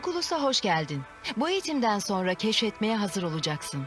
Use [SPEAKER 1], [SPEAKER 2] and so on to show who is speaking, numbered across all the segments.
[SPEAKER 1] Oculus'a hoş geldin. Bu eğitimden sonra keşfetmeye hazır olacaksın.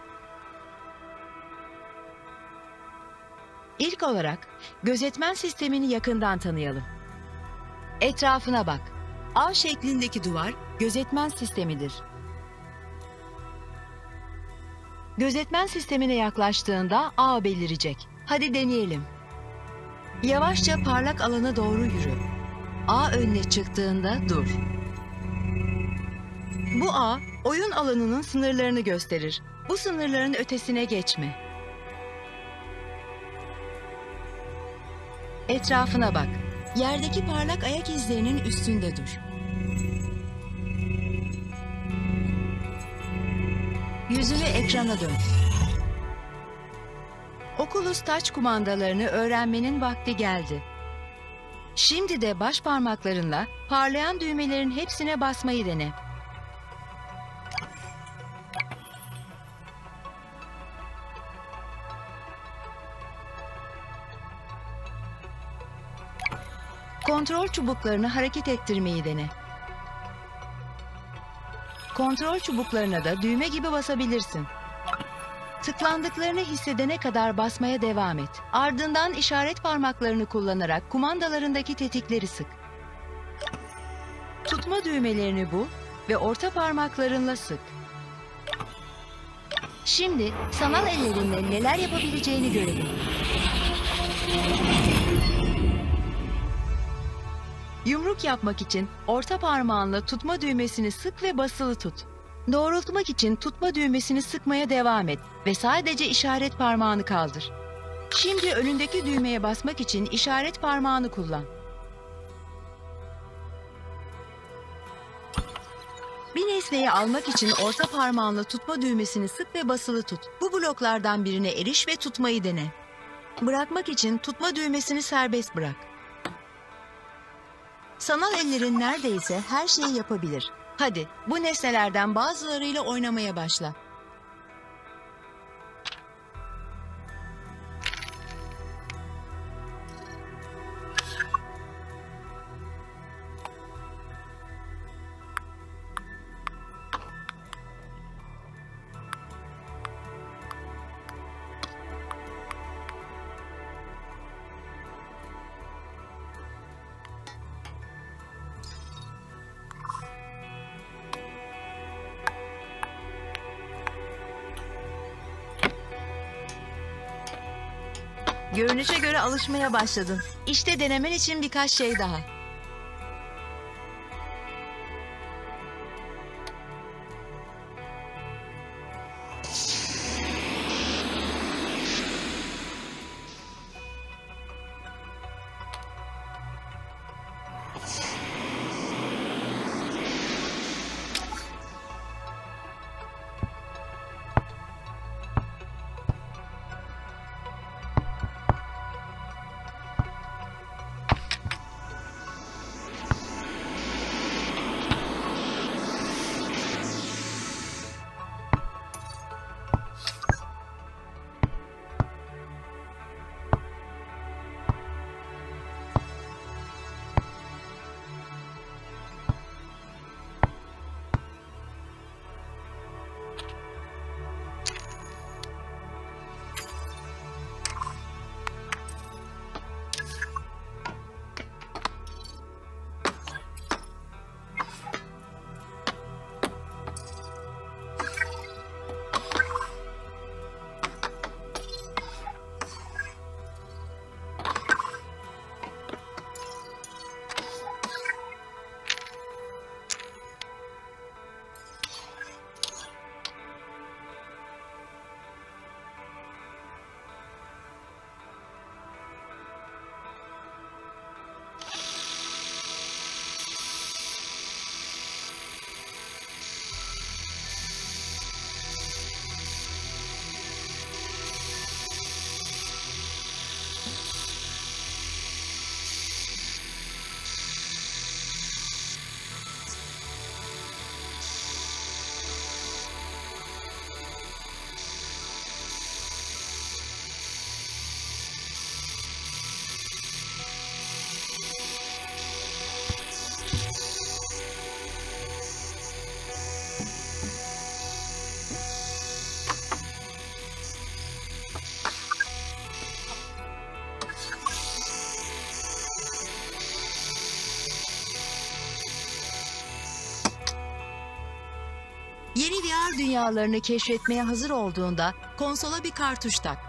[SPEAKER 1] İlk olarak gözetmen sistemini yakından tanıyalım. Etrafına bak. A şeklindeki duvar gözetmen sistemidir. Gözetmen sistemine yaklaştığında A belirecek. Hadi deneyelim. Yavaşça parlak alana doğru yürü. A önüne çıktığında dur. Bu ağ, oyun alanının sınırlarını gösterir. Bu sınırların ötesine geçme. Etrafına bak. Yerdeki parlak ayak izlerinin üstünde dur. Yüzünü ekrana dön. Oculus Touch kumandalarını öğrenmenin vakti geldi. Şimdi de baş parmaklarınla parlayan düğmelerin hepsine basmayı dene. Kontrol çubuklarını hareket ettirmeyi dene. Kontrol çubuklarına da düğme gibi basabilirsin. Tıklandıklarını hissedene kadar basmaya devam et. Ardından işaret parmaklarını kullanarak kumandalarındaki tetikleri sık. Tutma düğmelerini bul ve orta parmaklarınla sık. Şimdi sanal ellerinle neler yapabileceğini görelim. Yumruk yapmak için orta parmağınla tutma düğmesini sık ve basılı tut. Doğrultmak için tutma düğmesini sıkmaya devam et ve sadece işaret parmağını kaldır. Şimdi önündeki düğmeye basmak için işaret parmağını kullan. Bir nesneyi almak için orta parmağınla tutma düğmesini sık ve basılı tut. Bu bloklardan birine eriş ve tutmayı dene. Bırakmak için tutma düğmesini serbest bırak. Sanal ellerin neredeyse her şeyi yapabilir. Hadi bu nesnelerden bazılarıyla oynamaya başla. Görünüşe göre alışmaya başladın. İşte denemen için birkaç şey daha. dünyalarını keşfetmeye hazır olduğunda konsola bir kartuş tak.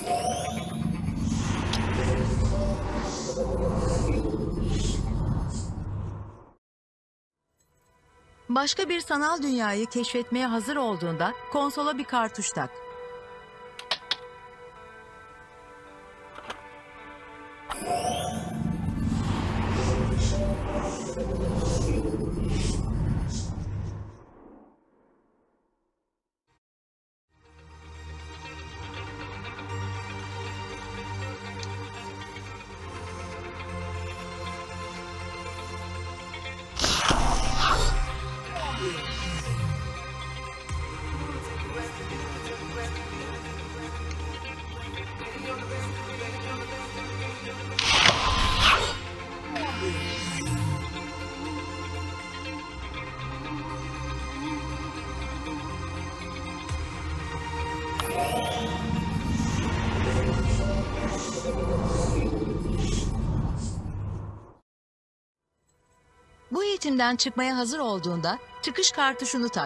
[SPEAKER 1] Başka bir sanal dünyayı keşfetmeye hazır olduğunda konsola bir kartuş tak. Bu eğitimden çıkmaya hazır olduğunda çıkış kartuşunu tak.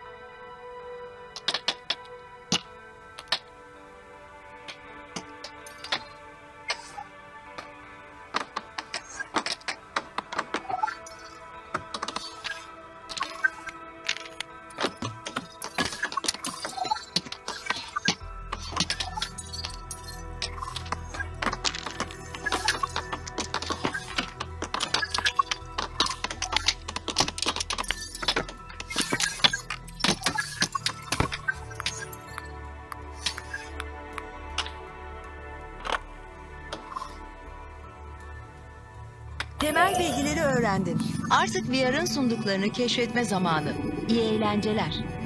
[SPEAKER 1] Temel bilgileri öğrendin. Artık VR'ın sunduklarını keşfetme zamanı. İyi eğlenceler.